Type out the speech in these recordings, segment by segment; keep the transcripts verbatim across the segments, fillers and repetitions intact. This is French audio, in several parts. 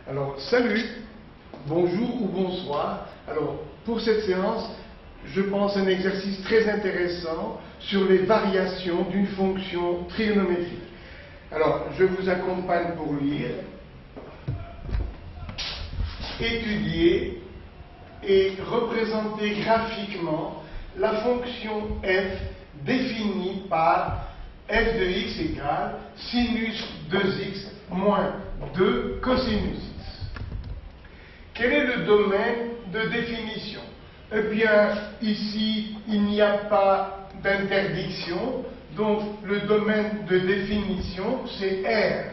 Alors, salut, bonjour ou bonsoir. Alors, pour cette séance, je pense un exercice très intéressant sur les variations d'une fonction trigonométrique. Alors, je vous accompagne pour lire, étudier et représenter graphiquement la fonction f définie par f de x égale sinus deux x moins deux cosinus x. Quel est le domaine de définition? Eh bien, ici, il n'y a pas d'interdiction, donc le domaine de définition, c'est R.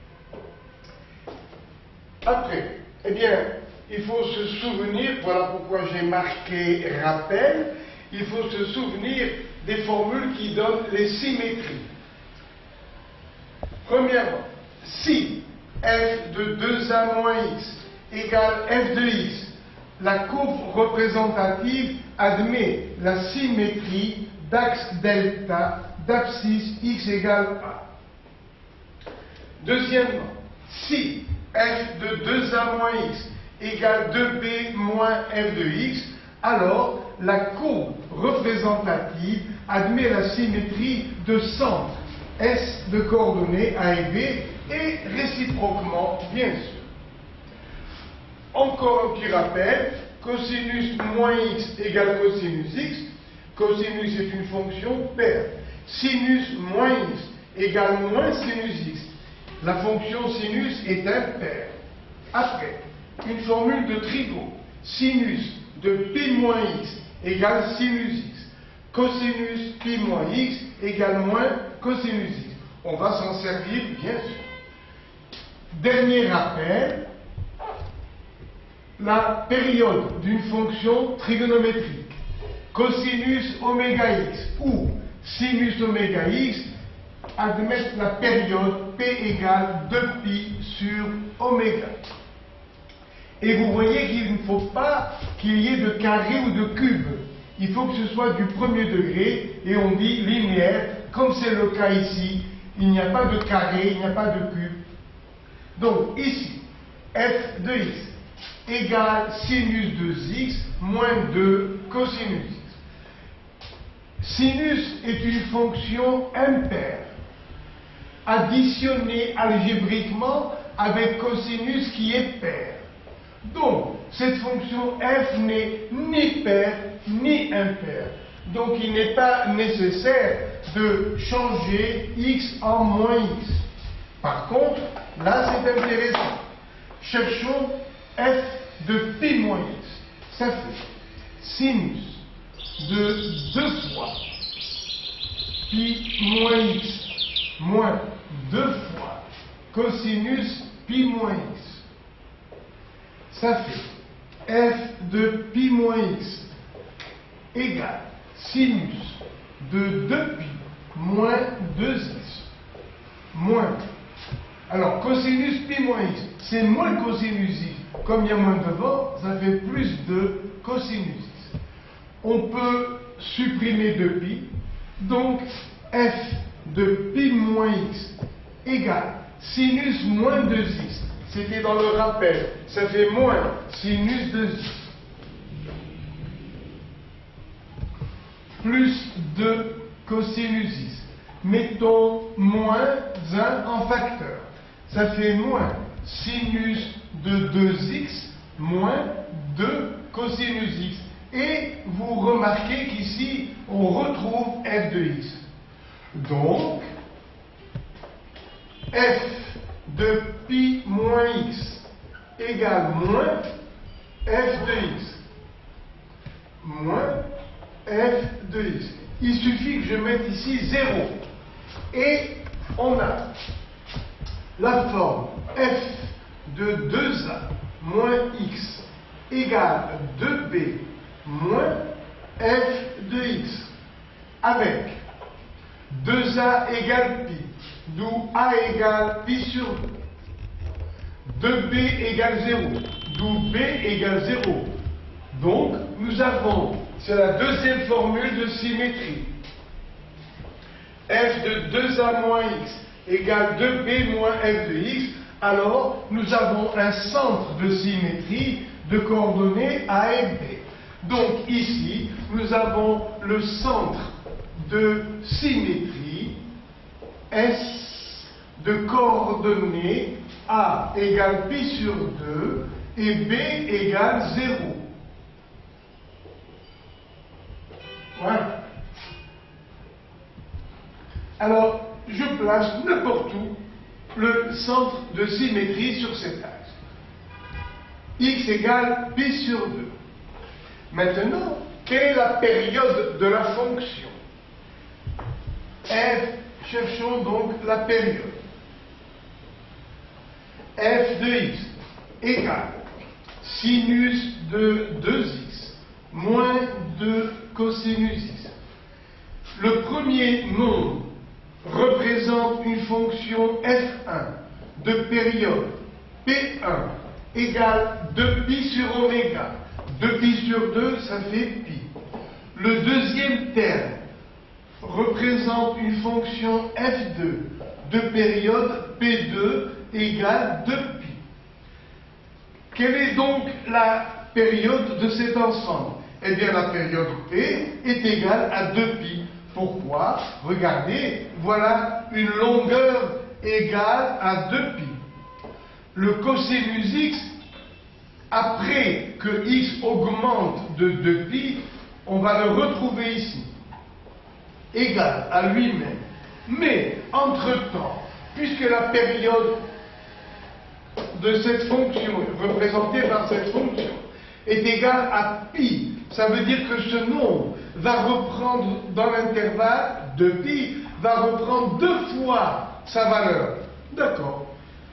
Après, eh bien, il faut se souvenir, voilà pourquoi j'ai marqué rappel, il faut se souvenir des formules qui donnent les symétries. Premièrement, si f de deux a moins x égale f de x, la courbe représentative admet la symétrie d'axe delta d'abscisse x égale a. Deuxièmement, si f de deux a moins x égale deux b moins f de x, alors la courbe représentative admet la symétrie de centre S de coordonnées A et B et réciproquement, bien sûr. Encore un petit rappel, cosinus moins x égale cosinus x, cosinus est une fonction paire. Sinus moins x égale moins sinus x, la fonction sinus est impaire. Après, une formule de trigo, sinus de pi moins x égale sinus x, cosinus pi moins x égale moins cosinus x. On va s'en servir, bien sûr. Dernier rappel, la période d'une fonction trigonométrique, cosinus oméga x ou sinus oméga x, admettent la période p égale deux pi sur oméga. Et vous voyez qu'il ne faut pas qu'il y ait de carré ou de cube. Il faut que ce soit du premier degré, et on dit linéaire, comme c'est le cas ici. Il n'y a pas de carré, il n'y a pas de cube. Donc ici, f de x égale sinus deux x moins deux cosinus x. Sinus est une fonction impaire, additionnée algébriquement avec cosinus qui est paire. Donc, cette fonction f n'est ni paire ni impaire. Donc, il n'est pas nécessaire de changer x en moins x. Par contre, là, c'est intéressant. Cherchons f de pi moins x. Ça fait sinus de deux fois pi moins x moins deux fois cosinus pi moins x. Ça fait f de pi moins x égale sinus de deux pi moins deux x moins. Alors, cosinus pi moins x, c'est moins cosinus x. Comme il y a moins de vent, ça fait plus de cosinus x. On peut supprimer deux pi, donc f de pi moins x égale sinus moins deux x. C'était dans le rappel, ça fait moins sinus deux x. Plus deux cosinus x. Mettons moins un en facteur. Ça fait moins sinus de deux x moins deux cosinus x. Et vous remarquez qu'ici, on retrouve f de x. Donc, f de pi moins x égale moins f de x moins f de x. Il suffit que je mette ici zéro. Et on a la forme f de deux a moins x égale deux b moins f de x avec deux a égale pi, d'où a égale pi sur deux. deux b égale zéro, d'où b égale zéro. Donc, nous avons, c'est la deuxième formule de symétrie. F de deux a moins x égale deux b moins f de x alors nous avons un centre de symétrie de coordonnées A et B. Donc ici, nous avons le centre de symétrie S de coordonnées A égale pi sur deux et B égale zéro. Voilà. Alors, je place n'importe où le centre de symétrie sur cet axe. X égale pi sur deux. Maintenant, quelle est la période de la fonction? F, cherchons donc la période. F de x égale sinus de deux x moins deux cosinus x. Le premier nombre représente une fonction f un de période p un égale deux pi sur oméga. deux pi sur deux, ça fait pi. Le deuxième terme représente une fonction f deux de période p deux égale deux pi. Quelle est donc la période de cet ensemble? Eh bien, la période p est égale à deux pi. Pourquoi? Regardez, voilà une longueur égale à deux pi. Le cosinus x, après que x augmente de deux pi, on va le retrouver ici, égal à lui-même. Mais, entre-temps, puisque la période de cette fonction, représentée par cette fonction, est égale à pi, ça veut dire que ce nombre va reprendre dans l'intervalle de pi, va reprendre deux fois sa valeur. D'accord.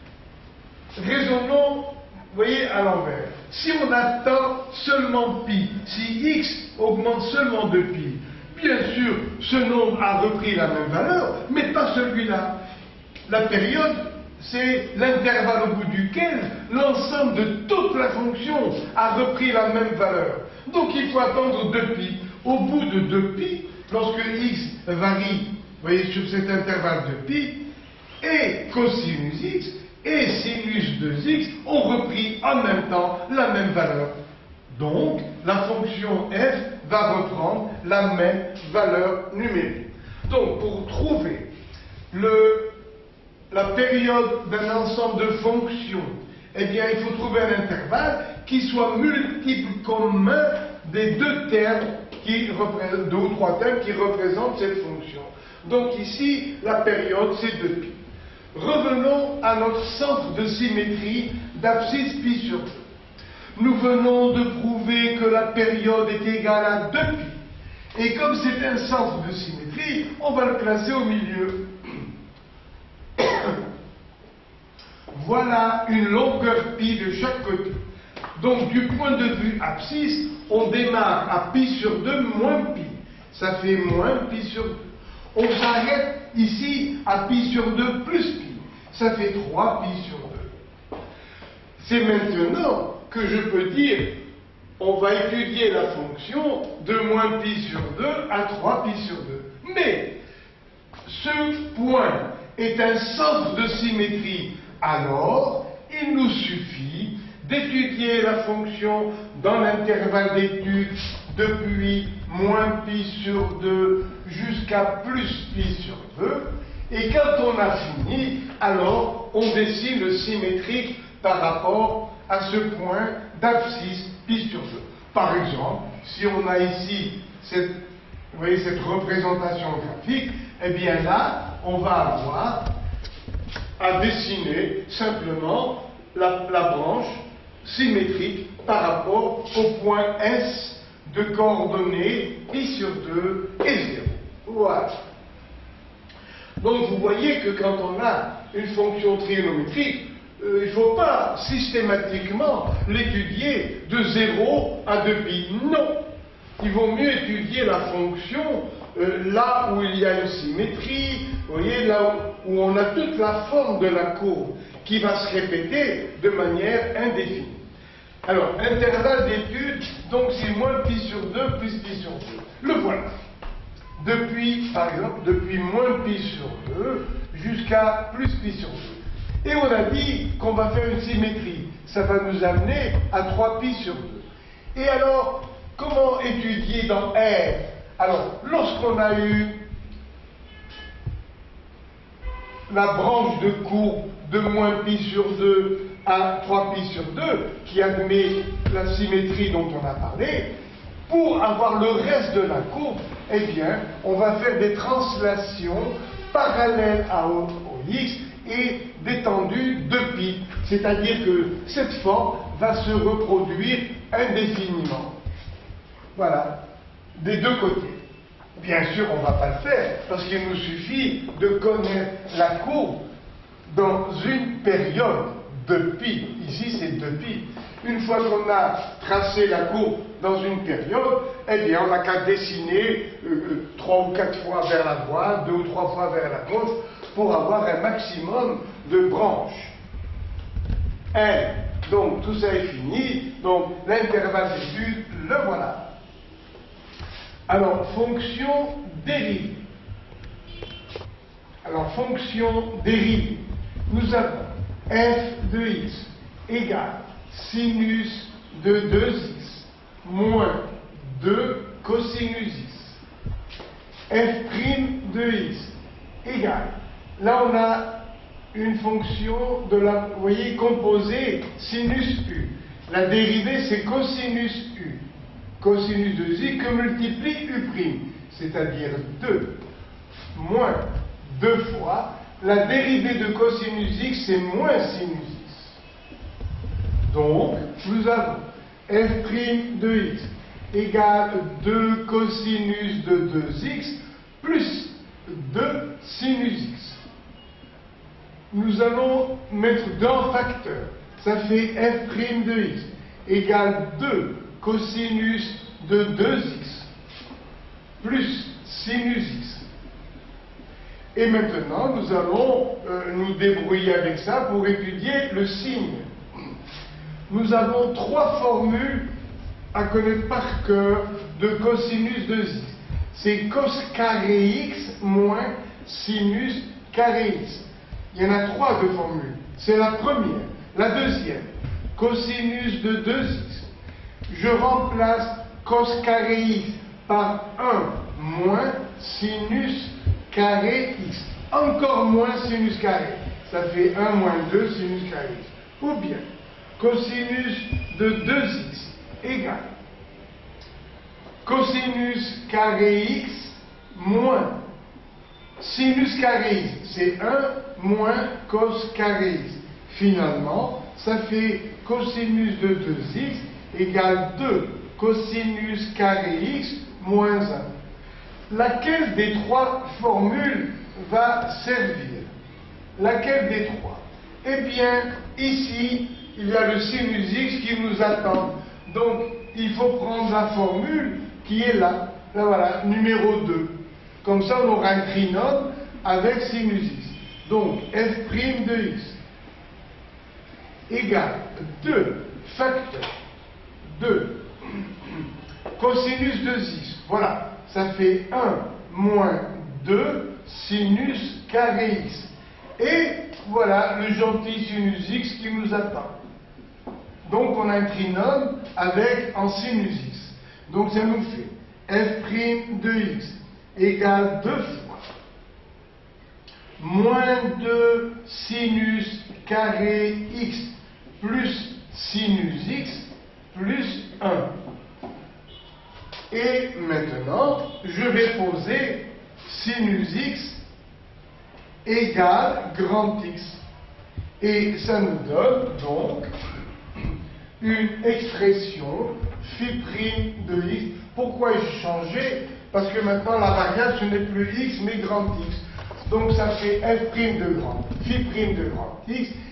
Raisonnons, vous voyez, à l'envers. Si on attend seulement pi, si x augmente seulement de pi, bien sûr, ce nombre a repris la même valeur, mais pas celui-là. La période, c'est l'intervalle au bout duquel l'ensemble de toute la fonction a repris la même valeur. Donc il faut attendre deux pi. Au bout de deux pi, lorsque x varie, vous voyez, sur cet intervalle de pi, et cosinus x et sinus de x ont repris en même temps la même valeur. Donc, la fonction f va reprendre la même valeur numérique. Donc, pour trouver le, la période d'un ensemble de fonctions, eh bien, il faut trouver un intervalle qui soit multiple commun des deux termes, qui représentent, deux ou trois termes qui représentent cette fonction. Donc ici, la période, c'est deux pi. Revenons à notre centre de symétrie d'abscisse pi sur deux. Nous venons de prouver que la période est égale à deux pi. Et comme c'est un centre de symétrie, on va le placer au milieu. Voilà une longueur pi de chaque côté. Donc du point de vue abscisse, on démarre à pi sur deux moins pi. Ça fait moins pi sur deux. On s'arrête ici à pi sur deux plus pi. Ça fait trois pi sur deux. C'est maintenant que je peux dire, on va étudier la fonction de moins pi sur deux à trois pi sur deux. Mais ce point est un centre de symétrie, alors il nous suffit d'étudier la fonction dans l'intervalle d'étude depuis moins pi sur deux jusqu'à plus pi sur deux, et quand on a fini, alors on dessine le symétrique par rapport à ce point d'abscisse pi sur deux. Par exemple, si on a ici cette, vous voyez, cette représentation graphique, eh bien là, on va avoir à dessiner simplement la, la branche symétrique par rapport au point S de coordonnées pi sur deux et zéro. Voilà. Donc vous voyez que quand on a une fonction trigonométrique, euh, il ne faut pas systématiquement l'étudier de zéro à deux pi. Non. Il vaut mieux étudier la fonction euh, là où il y a une symétrie, vous voyez, là où, où on a toute la forme de la courbe qui va se répéter de manière indéfinie. Alors, intervalle d'étude, donc c'est moins pi sur deux plus pi sur deux. Le voilà. Depuis, par exemple, depuis moins pi sur deux jusqu'à plus pi sur deux. Et on a dit qu'on va faire une symétrie. Ça va nous amener à trois pi sur deux. Et alors, comment étudier dans R? Alors, lorsqu'on a eu la branche de courbe de moins pi sur deux à trois pi sur deux, qui admet la symétrie dont on a parlé, pour avoir le reste de la courbe, eh bien, on va faire des translations parallèles à O X et d'étendue de pi. C'est-à-dire que cette forme va se reproduire indéfiniment. Voilà, des deux côtés. Bien sûr, on ne va pas le faire, parce qu'il nous suffit de connaître la courbe dans une période de pi. Ici, c'est deux pi. Une fois qu'on a tracé la courbe dans une période, eh bien, on n'a qu'à dessiner euh, trois ou quatre fois vers la droite, deux ou trois fois vers la gauche, pour avoir un maximum de branches. un. Donc, tout ça est fini. Donc, l'intervalle d'étude, le voilà. Alors, fonction dérivée. Alors, fonction dérivée. Nous avons f de x égale sinus de deux x moins deux cosinus x. F' de x égale. Là, on a une fonction de la, vous voyez, composée sinus u. La dérivée, c'est cosinus u. Cosinus de x que multiplie u', c'est-à-dire deux moins deux fois la dérivée de cosinus x, c'est moins sinus x. Donc, nous avons f' de x égale deux cosinus de deux x plus deux sinus x. Nous allons mettre deux en facteur. Ça fait f' de x égale deux cosinus de deux x plus sinus x. Et maintenant, nous allons euh, nous débrouiller avec ça pour étudier le signe. Nous avons trois formules à connaître par cœur de cosinus de x. C'est cos carré x moins sinus carré x. Il y en a trois de formules. C'est la première. La deuxième, cosinus de deux x. Je remplace cos carré x par un moins sinus carré x. Encore moins sinus carré. Ça fait un moins deux sinus carré x. Ou bien, cosinus de deux x égale cosinus carré x moins sinus carré x. C'est un moins cos carré x. Finalement, ça fait cosinus de deux x égale deux cosinus carré x moins un. Laquelle des trois formules va servir? Laquelle des trois? Eh bien, ici, il y a le sinus x qui nous attend. Donc, il faut prendre la formule qui est là. Là, voilà, numéro deux. Comme ça, on aura un trinôme avec sinus x. Donc, f' de x égale deux facteur deux cosinus de x. Voilà. Ça fait un moins deux sinus carré x. Et voilà le gentil sinus x qui nous attend. Donc on a un trinôme avec en sinus x. Donc ça nous fait f' de x égale deux fois moins deux sinus carré x plus sinus x plus un. Et maintenant, je vais poser sinus x égale grand X. Et ça nous donne donc une expression phi' de x. Pourquoi ai-je changé? Parce que maintenant la variable ce n'est plus x mais grand X. Donc ça fait f' de grand, phi' de grand X